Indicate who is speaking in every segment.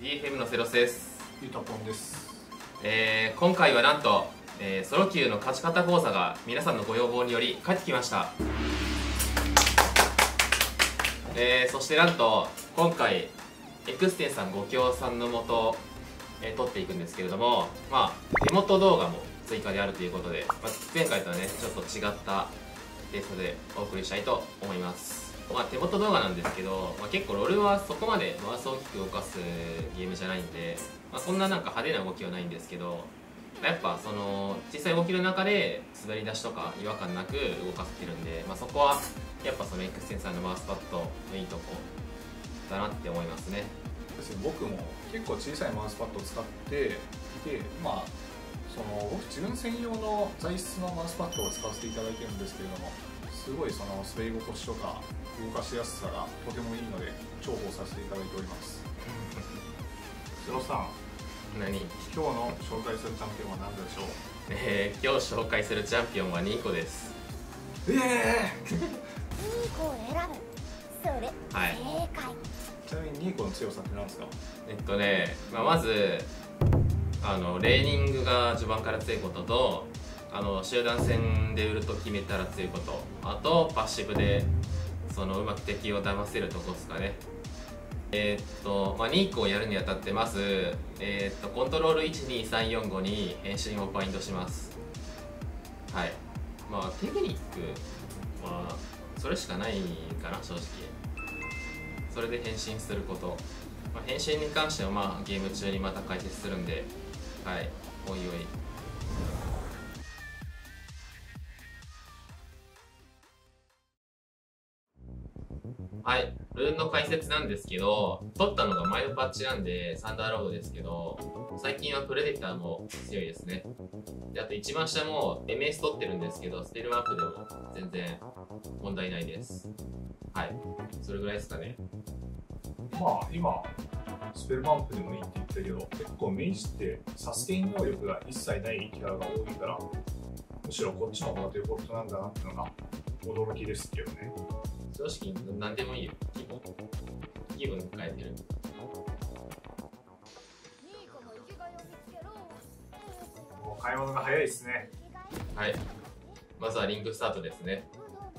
Speaker 1: DFM のセロスです。
Speaker 2: ゆたぽんです。
Speaker 1: 今回はなんと、ソロ級の勝ち方講座が皆さんのご要望により帰ってきました。そしてなんと今回エクステンさんご協賛のもと、撮っていくんですけれども、手元動画も追加であるということで、前回とはねちょっと違ったテイストでお送りしたいと思います。手元動画なんですけど、結構ロールはそこまでマウスを大きく動かすゲームじゃないんで、そんななんか派手な動きはないんですけど、やっぱその小さい動きの中で滑り出しとか違和感なく動かせてるんで、そこはやっぱそのエクステンサーのマウスパッドのいいとこだなって思いますね。
Speaker 2: 僕も結構小さいマウスパッドを使っていて、僕自分専用の材質のマウスパッドを使わせていただいてるんですけれども、すごいその滑り心地とか動かしやすさがとてもいいので重宝させていただいております。セロさん、
Speaker 1: 何？
Speaker 2: 今日の紹介するチャンピオンは何でしょう？
Speaker 1: 今日紹介するチャンピオンはニーコです。
Speaker 3: ニーコを選ぶ。それ、
Speaker 1: はい、
Speaker 3: 正解。
Speaker 2: ちなみにニーコの強さって何ですか？
Speaker 1: まずレーニングが序盤から強いことと、集団戦でウルト決めたら強いこと、あとパッシブでうまく敵を騙せるとこですかね。ニーコをやるにあたってまず、コントロール12345に変身をバインドします。はい、テクニックはそれしかないかな、正直。それで変身すること、変身に関してはゲーム中にまた解説するんで、はい、おいおい。はい、ルーンの解説なんですけど、取ったのが前のパッチなんでサンダーロードですけど、最近はプレデターも強いですね。で、あと一番下も MS 取ってるんですけど、ステルマップでも全然問題ないです。はい、それぐらいですかね。
Speaker 2: 今スペルバンプでもいいって言ったけど、結構メイジってサステイン能力が一切ないキャラが多いから、むしろこっちの方がデフォルトなんだなっていうのが驚きですけどね。
Speaker 1: 正直何でもいいよ。気分変えてる。
Speaker 2: もう買い物が早いですね。
Speaker 1: はい、まずはリンクスタートですね。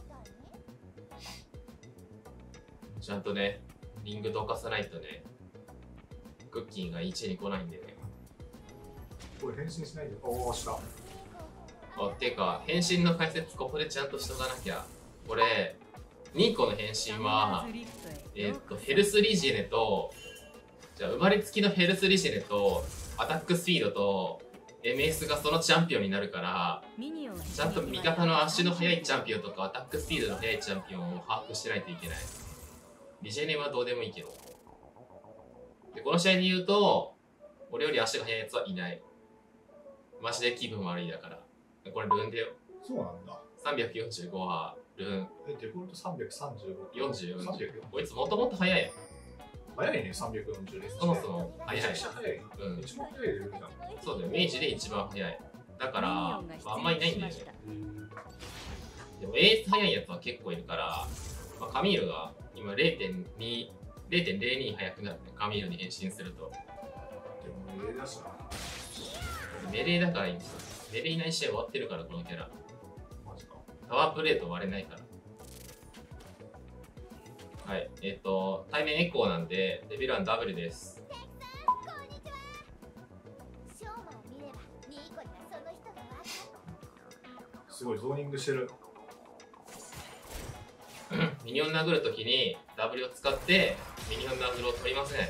Speaker 1: ちゃんとねリングどかさないとね、クッキーが1に来ないんでね。
Speaker 2: これ変身しないで。おお、した。
Speaker 1: っていうか変身の解説ここでちゃんとしとかなきゃ。これニーコの変身はヘルスリジェネと、生まれつきのヘルスリジェネとアタックスピードと MS がそのチャンピオンになるから、ちゃんと味方の足の速いチャンピオンとかアタックスピードの速いチャンピオンを把握してないといけない。リジェネはどうでもいいけど。で、この試合で言うと俺より足が速いやつはいない。マジで気分悪いだから。これルーンだよ。
Speaker 2: そうなんだ。
Speaker 1: 345はルーン。
Speaker 2: デフォルト335。
Speaker 1: 44。こいつもともと速い。
Speaker 2: 早いね、340です。
Speaker 1: そもそも速い。
Speaker 2: めちゃくちゃ早い。一番早いレベルじゃん。
Speaker 1: そうだよ、明治で一番速い。だから、あんまりいないんだよね。でも、エース速いやつは結構いるから、カミールが今0.02速くなるね。カミールに変身すると。
Speaker 2: でも、メレーだしな。
Speaker 1: メレーだからいいんですよ。メレーいない試合終わってるから、このキャラ。
Speaker 2: マジか。
Speaker 1: タワープレート割れないから。はい、対面エコーなんで、レベル1ダブルです。
Speaker 2: すごい、ゾーニングしてる。
Speaker 1: ミニオン殴るときに W を使ってミニオン殴るを取りません。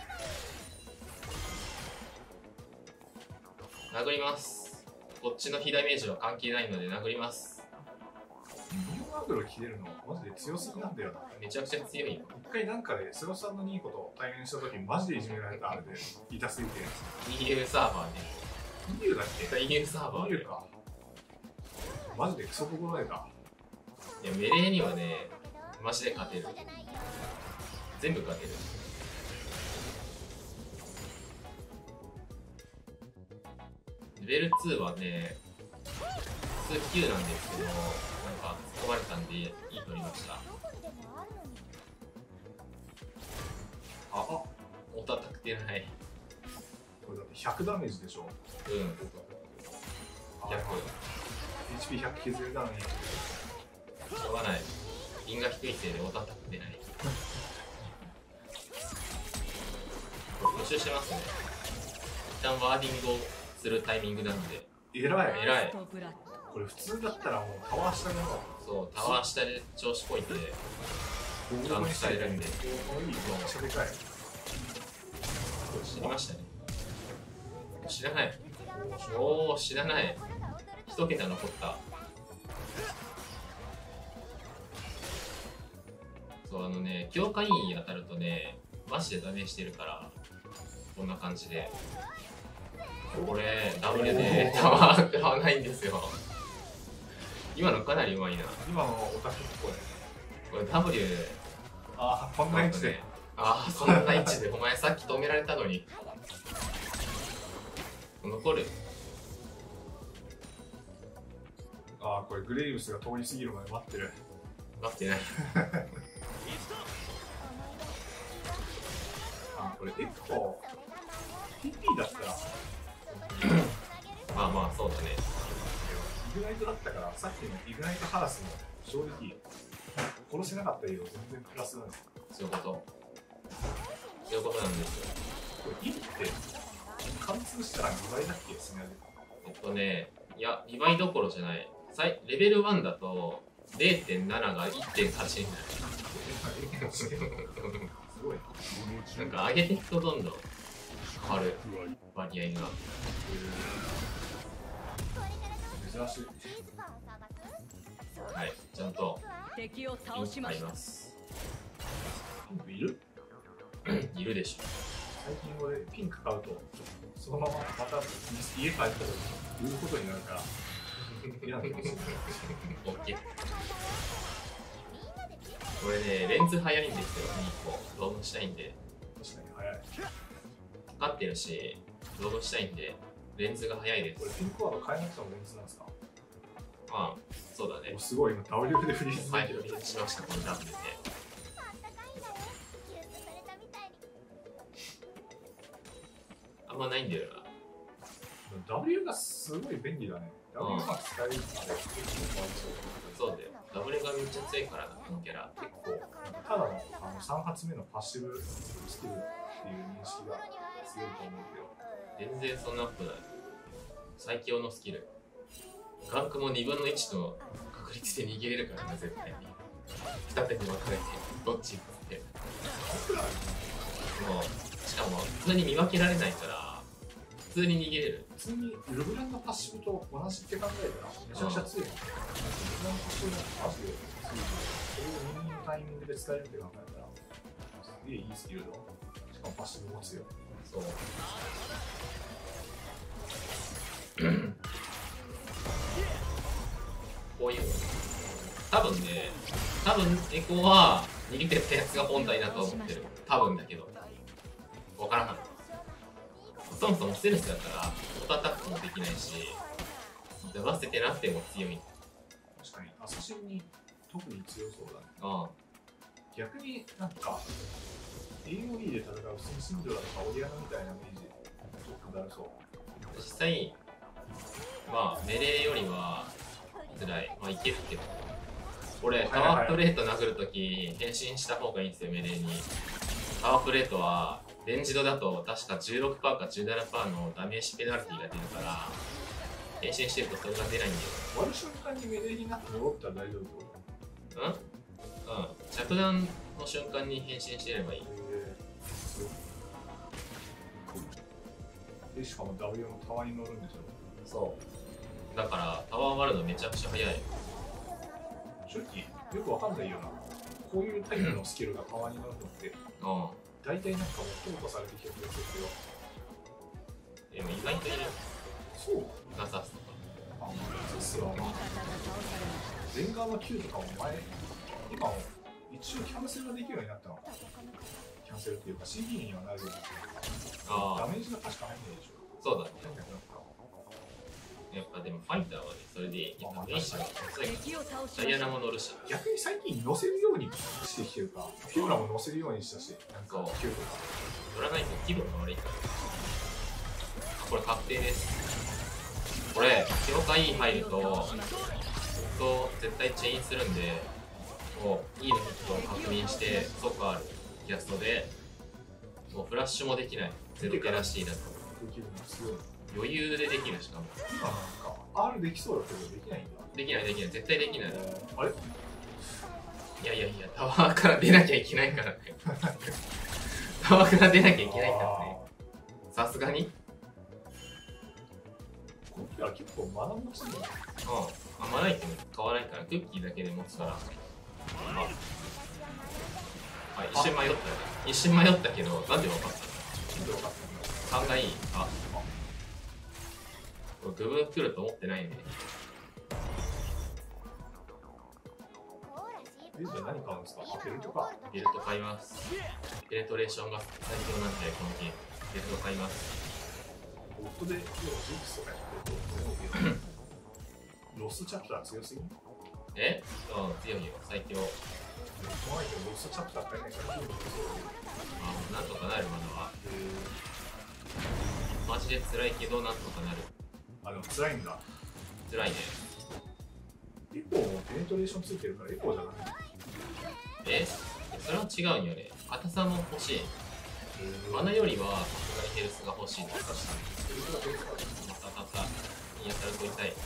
Speaker 1: 殴ります。こっちの被ダメージは関係ないので殴ります。
Speaker 2: ミニオン殴る切れるのマジで強すぎなんだよな。
Speaker 1: めちゃくちゃ強いよ。
Speaker 2: 一回なんかでセロさんのニーコと対面した時マジでいじめられた。あれで痛すぎて
Speaker 1: EU サーバーね。
Speaker 2: EU だっけ？
Speaker 1: EU サーバー
Speaker 2: EU か。マジでクソ心得た。
Speaker 1: いや、メレーにはねマジで勝てる。全部勝てる。レベル2はね普通9なんですけど、なんか突っ込まれたんでいい取りました。オートアタックってない。
Speaker 2: これだって100ダメージでしょ。
Speaker 1: うん。
Speaker 2: 100。HP100 削れたのに。
Speaker 1: しょうがない。銀が低いせいでオートアタック出ない。復習してますね。一旦ワーディングをするタイミングなんで。
Speaker 2: 偉い。
Speaker 1: 偉い。
Speaker 2: これ普通だったらもうタワー下でも。
Speaker 1: そう、タワー下で調子こいて、ちゃんとされるんで。
Speaker 2: めっちゃでかい。
Speaker 1: 知りましたね。知らない。おお、知らない。一桁残った。そう、強化インに当たるとね、マジでダメージしてるから、こんな感じで。これ、W でタワー食らわないんですよ。今のかなりうまいな。
Speaker 2: 今のオタクっぽい。
Speaker 1: これ W。
Speaker 2: ああ、こんな位置で。
Speaker 1: ああ、そんな位置で。お前さっき止められたのに。残る。
Speaker 2: ああ、これグレイブスが通り過ぎるまで待ってる。
Speaker 1: 待ってない。
Speaker 2: あ、これエコー PP だったら
Speaker 1: まあまあそうだね。
Speaker 2: イグナイトだったからさっきのイグナイトハラスも正直殺せなかったけど全然プラスだね。
Speaker 1: そういうこと。そういうことなんですよ。
Speaker 2: これ1って貫通したら2倍だっけ？スネアで。
Speaker 1: いや2倍どころじゃない。レベル1だと 0.7 が 1.8 になる。
Speaker 2: すごい。
Speaker 1: なんか上げていくとどんどん変わる割合が。
Speaker 2: 珍しい。
Speaker 1: はい、ちゃんと
Speaker 4: 敵を倒しました。
Speaker 2: ピンクいる？
Speaker 1: いるでしょ。
Speaker 2: 最近俺ピンク買うとそのまままた家帰った時に売ることになるから嫌なんですよ。
Speaker 1: オッケー。これね、レンズ早いんですよ、2個。ドームしたいんで。
Speaker 2: 確かに早い。
Speaker 1: かかってるし、ドームしたいんで、レンズが早いです。
Speaker 2: これピンクワード変えなくてもレンズなんですか？
Speaker 1: まあ、そうだね。
Speaker 2: すごい、今 W でフリーズ
Speaker 1: はい、フリーズしました、この W で。あんまないんだよな。
Speaker 2: W がすごい便利だね。W が使えるって
Speaker 1: そうだよ。W がめっちゃ強いからな、このキャラ。
Speaker 2: 結構、ただの3発目のパッシブスキルっていう認識が強いと思うけど。
Speaker 1: 全然そんなことない。最強のスキル。ガンクも2分の1の確率で逃げれるからね、絶対に。二手に分かれて、どっち行くって。もう、しかも、普通に見分けられないから、普通に逃げれる。
Speaker 2: 普通にルブランのパッシブと同じって考えたら、めちゃくちゃ強い。ルブランのパッシブがマジで強い。それを任意のタイミングで使えるって考えたら、すげえいいスキルだ。しかもパッシブも強い。
Speaker 1: そう。こういう多分エコは逃げてったやつが本体だと思ってる。多分だけど分からん。そもそもステルスだったらオートアタックもできないし、出せてなくても強い。
Speaker 2: 確かにアサシンに特に強そうだね。
Speaker 1: ああ、
Speaker 2: 逆になんか AOE で戦う普通にシンドラとかオリアナみたいなイメージちょっとだるそう。
Speaker 1: 実際まあメレーよりは辛い。まあいけるけど、これタワープレート殴るとき変身した方がいいんですよ。メレーにタワープレートはレンジドだと確か 16% か 17% のダメージペナルティが出るから変身してるとそれが出ないんだよ。
Speaker 2: 割る瞬間にメレーになって戻ったら大丈夫？
Speaker 1: うん着弾の瞬間に変身してればいい。
Speaker 2: でしかも W のタワーに乗るんでしょ。
Speaker 1: そうだからタワー割るのめちゃくちゃ早い。
Speaker 2: 正直よくわかんないよな。こういうタイプのスキルがタワーに乗るのって大体なんかもう淘汰されてきてるんですけど、
Speaker 1: でも意外といる。
Speaker 2: そう
Speaker 1: ガサスとか
Speaker 2: そうっすよ。レンガーの Q とかも今も一応キャンセルができるようになったの。キャンセルっていうか CD にはなるようになってダメージが確か入んないでしょ。
Speaker 1: そうだね。やっぱでもファイターはね、それでやっぱメイシが強い。ダイアナも乗るし。
Speaker 2: 逆に最近乗せるようにしてきてるか、フィオラも乗せるようにしたし、なんか Q とか
Speaker 1: 乗らないと気分が悪いから。あ、これ確定です。これ強化 E 入ると絶対チェインするんで、もう E のヒットを確認して即あるキャストで、もうフラッシュもできない。ゼロキャラ C だと余裕でできる。しかも
Speaker 2: 今なんか R できそうだけどできないんだ。
Speaker 1: できないできない、絶対できない。
Speaker 2: あれ、
Speaker 1: いやいやいや、タワーから出なきゃいけないからねタワーから出なきゃいけないからね、さすがに。
Speaker 2: こっちは結構マナ持ちなんだ。
Speaker 1: あ、マナアイテム買わないから、クッキーだけで持つから。あ、一瞬迷ったよね。一瞬迷ったけど、なんで分かったの？
Speaker 2: なんで分かったの？
Speaker 1: 勘がいい。あ、これグブ来ると思ってないね。
Speaker 2: じゃあ何買うんですか？ベルトか。
Speaker 1: ベルト買います。ペネトレーションが最強なんで、このゲーム。ベルト買います。
Speaker 2: ボットでジグソーやってるとロスチャプター強すぎん？
Speaker 1: え？強いよ、最強。
Speaker 2: 怖いけどロスチャプター買えないから
Speaker 1: あ、なんとかなる、まだは。マジで辛いけど、なんとかなる。
Speaker 2: あ、でも辛いんだ。
Speaker 1: 辛いね。
Speaker 2: エコーもペネトレーションついてるからエコーじゃない？
Speaker 1: え？それは違うんよね。硬さも欲しい。マナよりはさすがにヘルスが欲しい。確かに。ヘルスがヘルスがまたいや、たると痛い。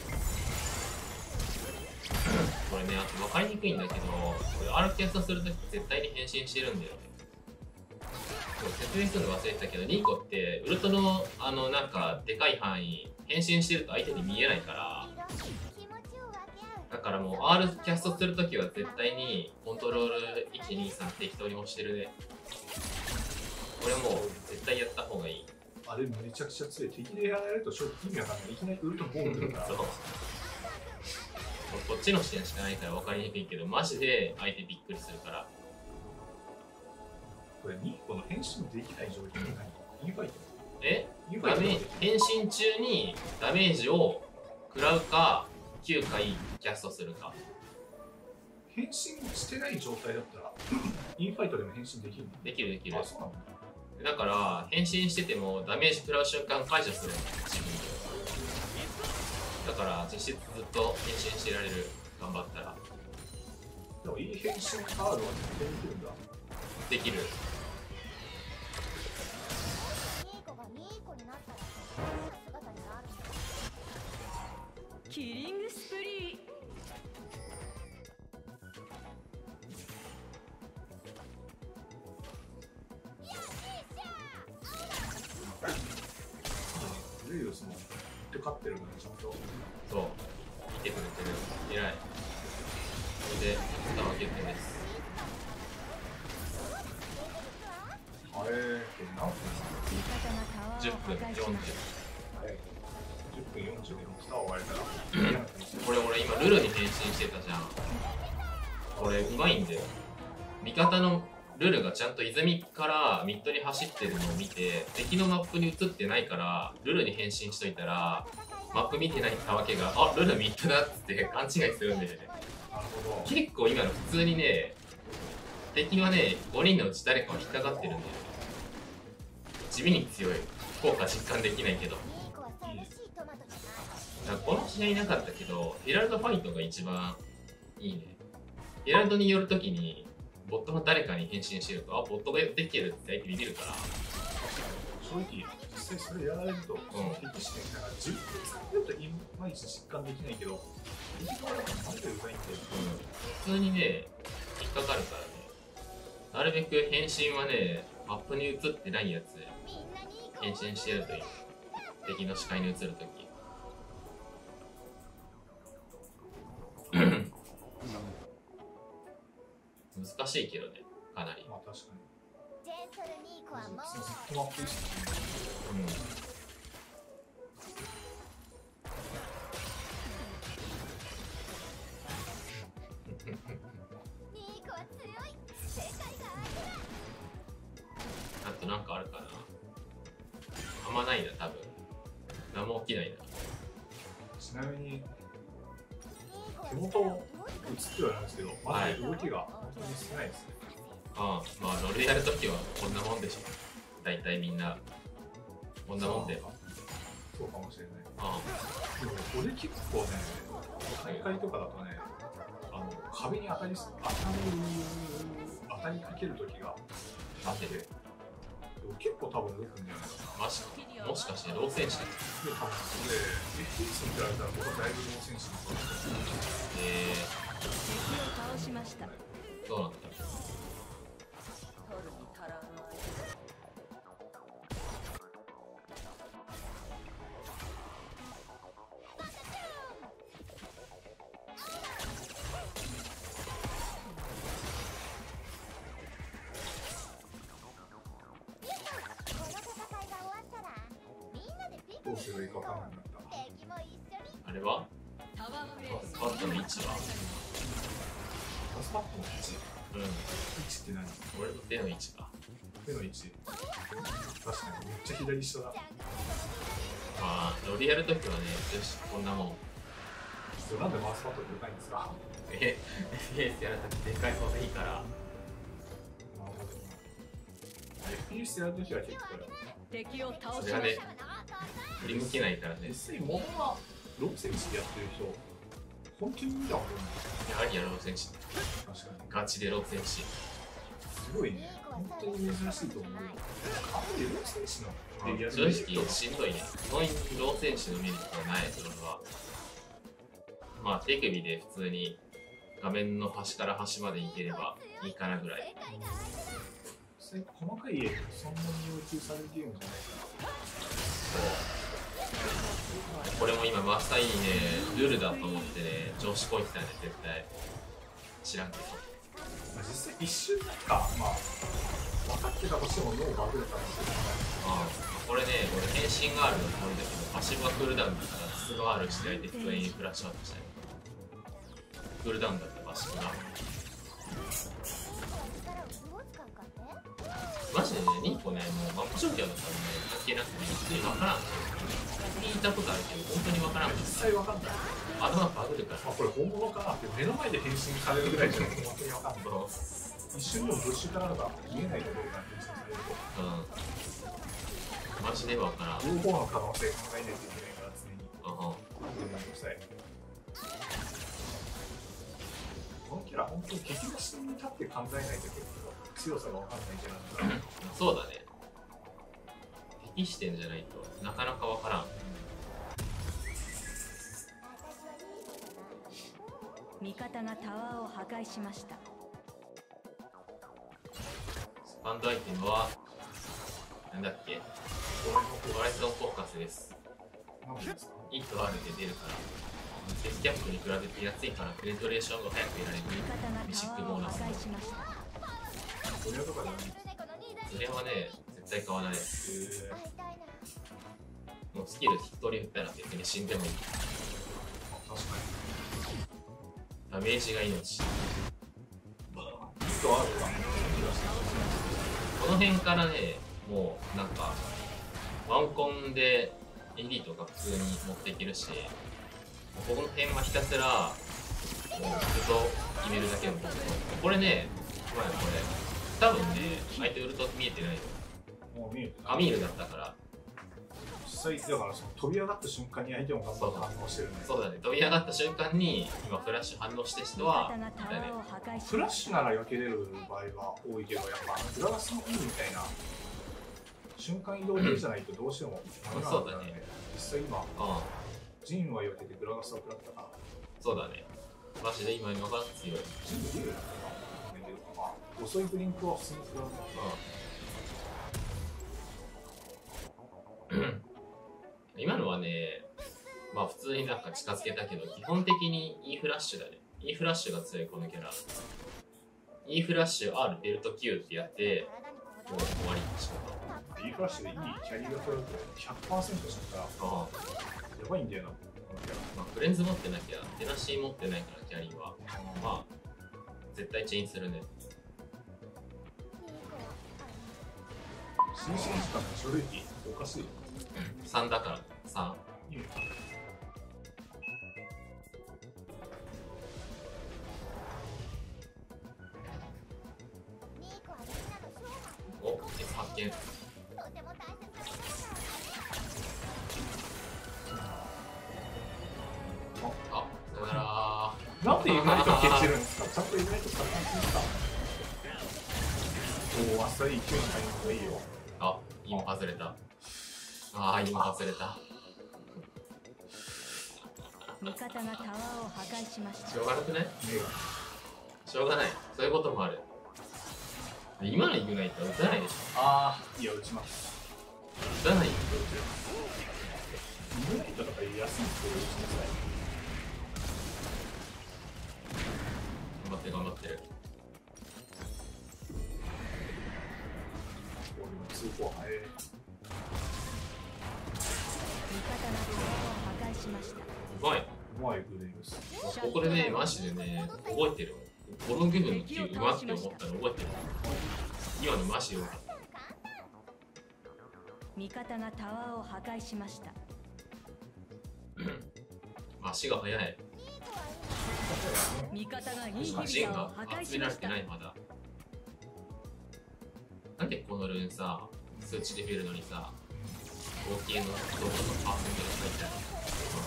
Speaker 1: これね、あと分かりにくいんだけど、これ R キャストするとき絶対に変身してるんだよね。説明するの忘れてたけど、ニーコってウルトのなんかでかい範囲変身してると相手に見えないから、だからもう R キャストするときは絶対にコントロール123適当に押してるね。これもう絶対やった方がいい。
Speaker 2: あれめちゃくちゃ強い。敵でやられると正直意味わかんない。いきなりウルトボーンするから
Speaker 1: そう、こっちの視点しかないから分かりにくいけど、マジで相手びっくりするから。
Speaker 2: これニーコの変身できない状況に何？インファイト？
Speaker 1: え？変身中にダメージを食らうか9回キャストするか。
Speaker 2: 変身してない状態だったらインファイトでも変身できるの？
Speaker 1: できるできる。
Speaker 2: あ、そうなんだ。
Speaker 1: だから変身しててもダメージ食らう瞬間解除する自分で。だから実質ずっと変身してられる。頑張ったら。
Speaker 2: でもいい変身カードは絶対できるんだ。
Speaker 1: できる。
Speaker 4: キリングスプリー。
Speaker 2: レイオスもって勝ってるからちゃんと。
Speaker 1: そう、見てくれてる。偉い。これで蓋を開けてです。
Speaker 2: あれ何分
Speaker 1: ？10分40。
Speaker 2: 10分40で蓋を割れたら
Speaker 1: これ俺今ルルに変身してたじゃん。これうまいんだよ。味方のルルがちゃんと泉からミッドに走ってるのを見て、敵のマップに映ってないからルルに変身しといたら、マップ見てないたわけが、あ、ルルミッドだっつって勘違いするんだよね。
Speaker 2: なるほど。
Speaker 1: 結構今の普通にね、敵はね5人のうち誰かは引っかかってるんだよ。地味に強い。効果実感できないけど。この試合いなかったけど、ヘラルドファイトが一番いいね。ヘラルドによるときにボットの誰かに変身してると、あ、ボットができるって相手ビビるから。
Speaker 2: 正直実際それやられると、敵視点から自分で使ってるといまいち実感できないけど、敵側だからマジでうざいんで、
Speaker 1: 普通にね引っかかるからね。なるべく変身はね、マップに映ってないやつ変身してやるといい。敵の視界に映るとき。難しいけどね、かなり。
Speaker 2: まあ確かに。
Speaker 3: ジェントルニーコはもう
Speaker 2: ずっとマップ意識してる。
Speaker 3: ニーコは強い。世界が
Speaker 1: あとなんかあるかな。あんまないな、多分。何も起きないな。
Speaker 2: ちなみに手元を映ってはないんですけど、まだ動きが本当に少ないですね。
Speaker 1: ああ、まあロールやるときはこんなもんでしょ。 大体みんなこんなもんで。
Speaker 2: そうかもしれない。
Speaker 1: あ
Speaker 2: でも俺結構ね、大会とかだとね、壁に当たりかけるときがあって、でも結構多分動くんだよね。
Speaker 1: マジか。もしかしてロー選手だっ
Speaker 2: で、多分それ、FPS に比べたら僕はだいぶロー選手の方だと思う。
Speaker 4: 敵を倒しました。
Speaker 1: どうなんだ。
Speaker 4: 取るに足らない。
Speaker 2: どうすればいいか分かんなくなった。
Speaker 1: あれは
Speaker 4: タワープレイ
Speaker 1: パスパッドの位置は
Speaker 2: パスパッドの位置、
Speaker 1: うん。
Speaker 2: 位置って何？
Speaker 1: 俺の手の位置か。
Speaker 2: 手の位置。確かにめっちゃ左下だ。
Speaker 1: まあ、ロリやるときはね、よし、こんなもん。
Speaker 2: なんでマウスパッドでかいんですか？
Speaker 1: FPS やるときでかい方がいいから。
Speaker 2: なるほど。FPS やるときは結構
Speaker 4: 敵を倒
Speaker 1: それがね
Speaker 4: しました。、
Speaker 1: 振り向けないからね。
Speaker 2: 実際物が6センチでやってる人、本当に見たことない。
Speaker 1: やはりやろう選手。
Speaker 2: 確かに。
Speaker 1: ガチでロー選手。
Speaker 2: すごいね。本当に珍しいと思う。あんまり6センチのでや
Speaker 1: 正
Speaker 2: る
Speaker 1: 直しんどいね。基本ロー選手のメリットはない、それは。まあ、手首で普通に画面の端から端までいければいいかなぐらい。
Speaker 2: 細かい絵ってそんなに要求されるゲームじゃないから。
Speaker 1: これも今、マスターいいね、ルールだと思ってね、調子こいてたね、絶対。知らんけど。
Speaker 2: 実際一瞬なんか、まあ、分かってたとしても脳バグれたんですけど、
Speaker 1: ああ、これね、俺変身があるのつもりだけど、パシブはクールダウンだから、質のある時代で適当にフラッシュアップしたよ。クールダウンだったパシブが。マジでね、ニーコね、もうマップ状況だったらね、関係なくて、普通に分からん。聞いたことあるけど、本当に分からん。
Speaker 2: 実際分かんない。
Speaker 1: 頭バグるから。
Speaker 2: これ本物かなって目の前で変身されるぐらいじゃなくて本当に分かんない。一瞬でもブッシュからが見えないところが変身されると、
Speaker 1: マジで分からん。
Speaker 2: 両方の可能性考えないといけないから常に。めんどくさい。このキャラ本当に敵の視点に立って考えないと結構強さが分かんないキャラだから。
Speaker 1: そうだね。敵視点じゃないとなかなか分からん。
Speaker 4: 味方がタワーを破壊しました。
Speaker 1: スパンドアイテムはなんだっけ、ホライゾンフォーカスです。
Speaker 2: なんでですか？
Speaker 1: イと R で出るから、デスキャップに比べて安いからペネトレーションが早く得られる
Speaker 4: 味方が
Speaker 1: ミシッ
Speaker 4: タワーを破
Speaker 1: クボーナス。
Speaker 4: 壊しました。
Speaker 2: これとかじゃないんですか？
Speaker 1: それはね、絶対買わない。もうスキル一通り打ったら別に死んでもいい。
Speaker 2: 確か
Speaker 1: ダメージが命。
Speaker 2: に。とあるが
Speaker 1: この辺からね、もうなんかワンコンで AD とか普通に持っていけるし、この辺はひたすらもうずっと決めるだけのこと。これね、まあこれ多分ね、相手ウルト見えてないよ。
Speaker 2: もう見えて
Speaker 1: アミールだったから。
Speaker 2: 実際だからその飛び上がった瞬間に相手も頑張って反応してるね。
Speaker 1: そうだね、飛び上がった瞬間に今フラッシュ反応した人
Speaker 4: 味
Speaker 1: は
Speaker 4: 方がタワ
Speaker 1: いたね
Speaker 4: ーを。破壊し
Speaker 2: フラッ
Speaker 4: まし
Speaker 2: シュなら避けれる場合は多いけど、やっぱグラガスの E みたいな瞬間移動系じゃないとどうしてもダメなんだよね。実際今、
Speaker 1: ああ、
Speaker 2: ジンは避けてグラガスは食らったから、
Speaker 1: そうだね。マジで今が強い。
Speaker 2: ジンできるのかな、まあ、遅いブリンクは普通に食らった。
Speaker 1: 今のはね、まあ普通になんか近づけたけど、基本的に E フラッシュだね。E フラッシュが強いこのキャラ。E フラッシュ R ベルト Q ってやって、もう終わり仕事。
Speaker 2: E フラッシュでいいキャリーが取れると 100% しかやばいんだよな、このキャラ。
Speaker 1: まあフレンズ持ってなきゃ、テナシー持ってないからキャリーは。まあ、絶対チェインするね。
Speaker 2: 新鮮時間の書類機おかしい。
Speaker 1: 3だから3。
Speaker 2: いいね。
Speaker 1: お、S 発見。
Speaker 2: なんでイグナイト消してるんですか。ちゃんとイグナイト使ってますか。おお、あっさり勢いのタイミングがいいよ。
Speaker 1: あ、今外れた。ああ、今外れた。
Speaker 4: 味方がタワーを破壊しました。
Speaker 1: しょうがなくない？
Speaker 2: 目が
Speaker 1: しょうがない。そういうこともある。今のイグナイトは打たないでしょ。
Speaker 2: ああ、いや、打ちます。
Speaker 1: 打たないよ。
Speaker 2: イグナイトとか安いんですけど、打ちなさい。
Speaker 1: 頑張って頑張ってる。
Speaker 2: 俺の通報早い。
Speaker 4: 味方がタワーを破壊しました。
Speaker 1: うまい。
Speaker 2: うまいグレイブス。
Speaker 1: ここでね、マジでね、覚えてる。この部分の球うまって思ったら覚えてる。今のマジでよかった。
Speaker 4: 味方がタワーを破壊しました。
Speaker 1: 足が速い。
Speaker 4: 味方がインヒビタ
Speaker 1: ジンが
Speaker 4: ーを破壊
Speaker 1: 集められ
Speaker 4: しましてた。
Speaker 1: ないまだ。なんでこのルーンさ、数値で増えるのにさ、合計のどこのパーセントが書いてあるの？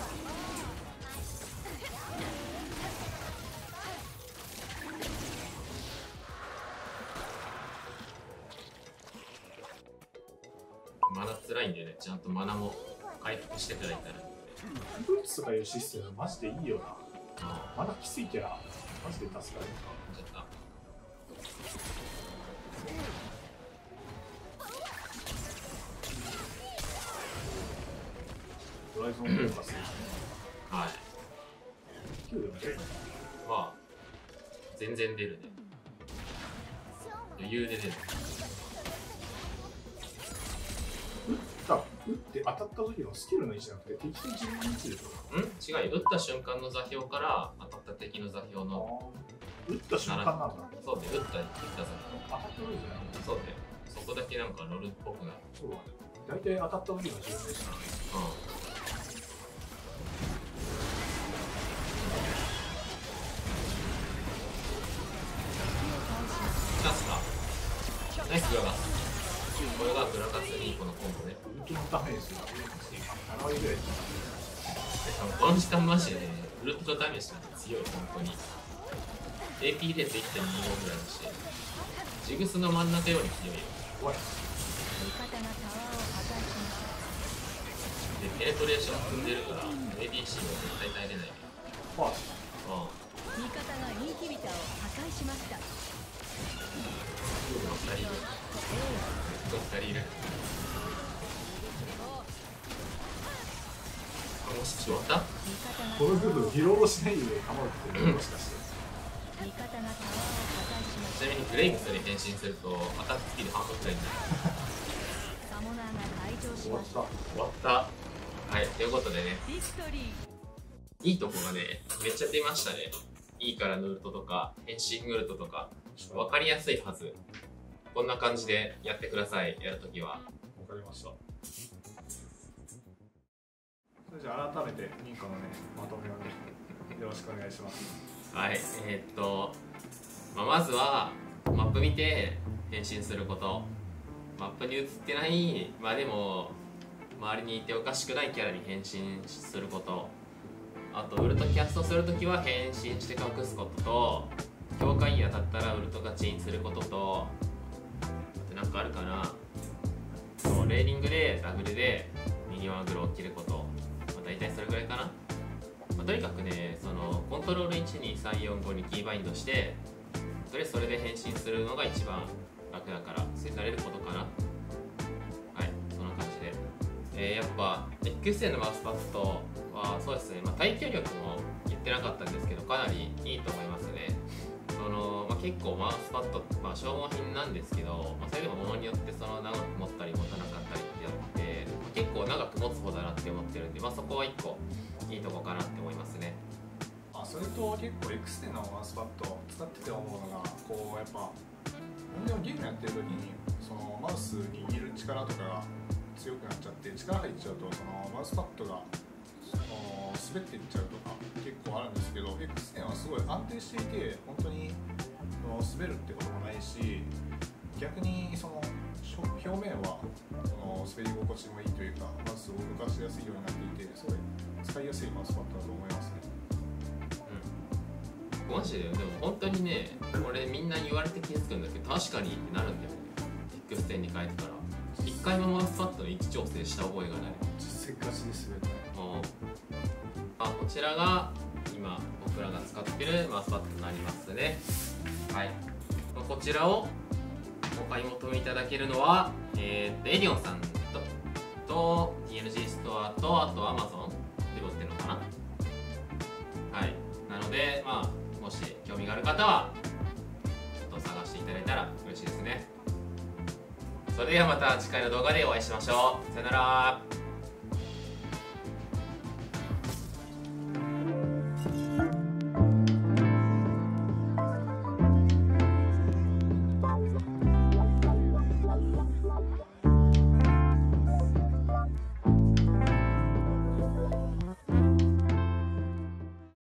Speaker 1: マナ辛いんでね、ちゃんとマナも回復していただいたら。
Speaker 2: ブーツとかいうシステムマジでいいよな。
Speaker 1: あ
Speaker 2: まだきついキャラ、マジで助かる。
Speaker 1: ちょっと
Speaker 2: ドライゾンフォーカス。
Speaker 1: はい。
Speaker 2: 9でも出るのか
Speaker 1: まあ、全然出るね。余裕で出る。
Speaker 2: 打って当たった時のスキルの位置じゃなくて敵と自分の位置でしょ。
Speaker 1: 違うよ。打った瞬間の座標から当たった敵の座標の。
Speaker 2: 打った瞬間なんだ。
Speaker 1: そうで、打った座標。
Speaker 2: 当たった時じゃない。
Speaker 1: そうで、そこだけなんかロールっぽくなる。
Speaker 2: そうだね。大体当たった時の自分でしたね。
Speaker 1: チャンスか。ナイスグラガス。これがグラガスにこのコンボね。
Speaker 2: ウルトのダメージが7割ぐらい。
Speaker 1: この時間マジでね、ウルトダメージなんて強い、本当に。AP レート 1.25 ぐらいだし、ジグスの真ん中より強いよ。
Speaker 2: 怖い。
Speaker 4: 味方がタワーを破壊しました。
Speaker 1: で、ペネトレーション踏んでるから、ABC は絶対耐えれないね。
Speaker 2: ファース
Speaker 4: 味方がインヒビターを破壊しました。
Speaker 1: 2人いる。2人いる。もし終わった？
Speaker 2: この部分リロードしないで構うってもしかして。
Speaker 4: 味方がタワーを破壊しまし
Speaker 1: ちなみにグレイムスに変身するとアタックスピード半分くらいになる。
Speaker 4: た。サモナーが退場し
Speaker 2: 終わっ
Speaker 4: ました。
Speaker 2: た。
Speaker 1: 終わった。はい、ということでね、
Speaker 4: ビクトリー。
Speaker 1: いいとこがね、めっちゃ出ましたね。いいからのウルトとか、変身ウルトとか、分かりやすいはず。こんな感じでやってください、やるときは。
Speaker 2: わかりました。それじゃあ改めて認可のね、まとめをね、よろしくお願いします。
Speaker 1: はい、まずはマップ見て変身すること。マップに映ってない、でも周りにいておかしくないキャラに変身すること。あとウルトキャストするときは変身して隠すことと、境界に当たったらウルトがチンすることと、あとなんかあるかな。そう、レーリングでダブルでミニワングロを切ること。大体それぐらいかな。とにかくね、そのコントロール12345にキーバインドして、とりあえずそれで変身するのが一番楽だから、それに慣れることかな。はい、そんな感じで。やっぱ X 線のマウスパッドはそうですね、耐久力も言ってなかったんですけど、かなりいいと思いますね。結構マウスパッド、消耗品なんですけど、それでも物によってその長く持ったり持たなかったりってやって、結構長く持つ方だなって思ってるんで、そこは一個いいとこかなって思いますね。
Speaker 2: それと結構 X 線のマウスパッド使ってて思うのが、こうやっぱでもゲームやってる時にそのマウス握る力とかが強くなっちゃって力入っちゃうと、そのマウスパッドが滑っていっちゃうとか結構あるんですけど、 X 線はすごい安定していて、本当に滑るってこともないし、逆にその表面は滑り心地もいいというか、マウスを動かしやすいようになっていて、すごい使いやすいマウスパッドだと思いますね。
Speaker 1: マジででも本当にね、俺みんな言われて気づくんだけど、確かにってなるんだよね。ティックス10に変えてから一回もマウスパッドの位置調整した覚えがない。
Speaker 2: 実績ガチですよね。
Speaker 1: こちらが今僕らが使ってるマウスパッドになりますね。はい、こちらをお買い求めいただけるのは、エディオンさんと TNG ストアと、あと Amazon で売ってるのかな。はい、なので、もし興味がある方はちょっと探していただいたら嬉しいですね。それではまた次回の動画でお会いしましょう。さよなら。